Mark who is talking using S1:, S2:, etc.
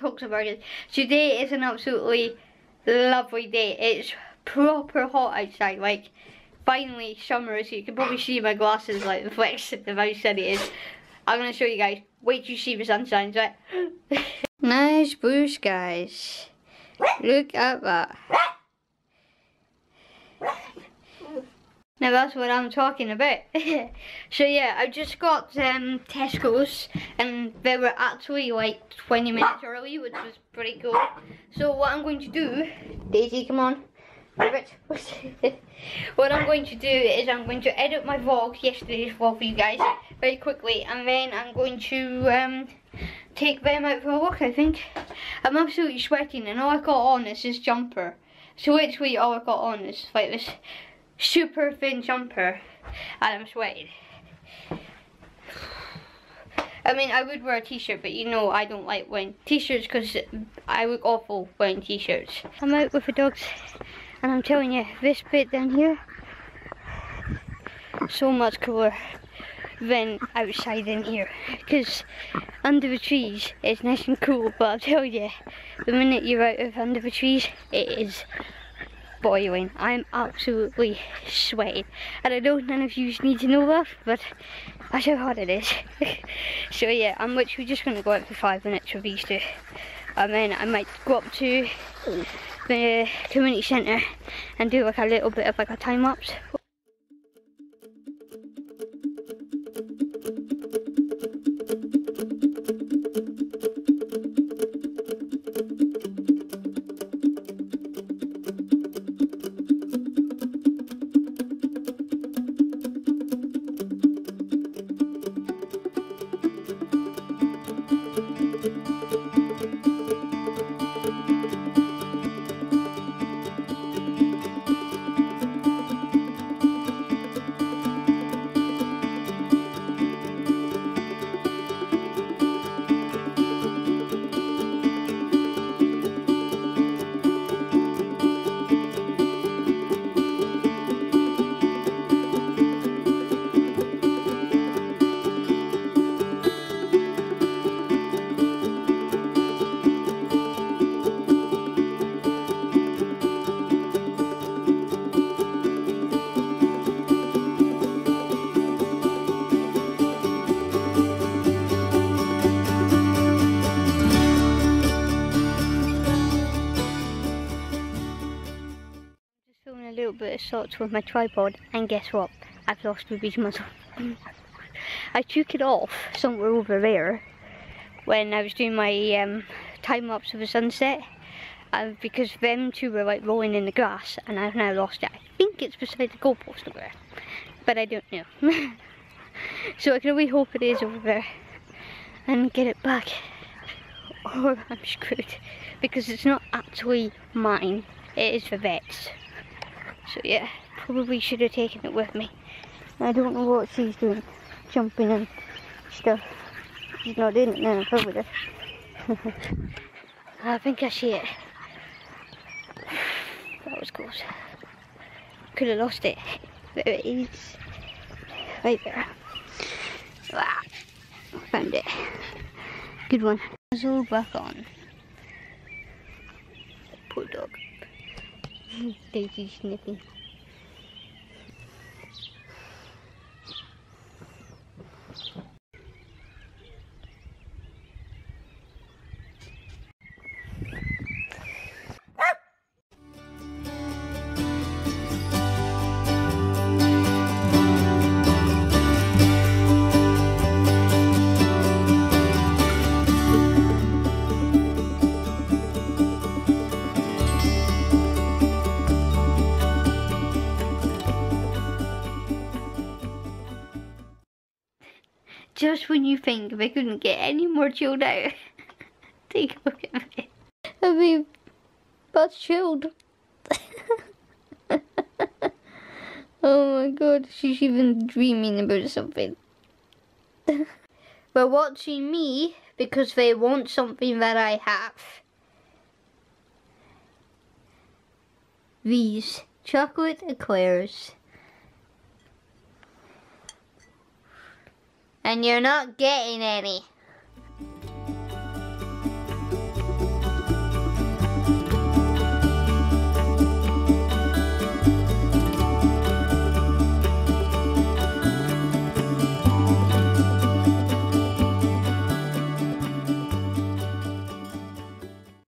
S1: talks about it. Today is an absolutely lovely day. It's proper hot outside, like finally summer is here. You can probably see my glasses like reflecting of how sunny it is. I'm gonna show you guys. Wait till you see the sunshine, right? Nice blue skies. Look at that. Now that's what I'm talking about. So yeah, I just got Tesco's and they were actually like 20 minutes early, which was pretty cool. So what I'm going to do, Daisy, come on. What I'm going to do is I'm going to edit my vlog, yesterday's vlog for you guys, very quickly, and then I'm going to take them out for a walk, I think. I'm absolutely sweating and all I got on is this jumper. So literally all I got on is like this super thin jumper and I'm sweating. I mean, I would wear a t-shirt, but you know I don't like wearing t-shirts because I look awful wearing t-shirts. I'm out with the dogs and I'm telling you, this bit down here, so much cooler than outside in here, because under the trees it's nice and cool, but I'll tell you, the minute you're out of under the trees it is boiling. I'm absolutely sweating and I know none of you need to know that, but that's how hot it is. So yeah, I'm literally just going to go out for 5 minutes with these two and then I might go up to the community centre and do like a little bit of like a time lapse. Filming a little bit of shots with my tripod and guess what? I've lost Ruby's muzzle. I took it off somewhere over there when I was doing my time lapse of the sunset because them two were like rolling in the grass and I've now lost it. I think it's beside the goalpost over there, but I don't know. So I can only hope it is over there and get it back or I'm screwed because it's not actually mine, it is the vet's. So yeah, probably should have taken it with me. I don't know what she's doing, jumping and stuff. She's not doing it now, it's over there. I think I see it. That was close. Could have lost it. There it is. Right there. Ah, found it. Good one. Muzzle back on. Poor dog. Daisy sniffing. Just when you think they couldn't get any more chilled out, take a look at me. I mean, that's chilled. Oh my god, she's even dreaming about something. They're watching me because they want something that I have. These chocolate eclairs. And you're not getting any.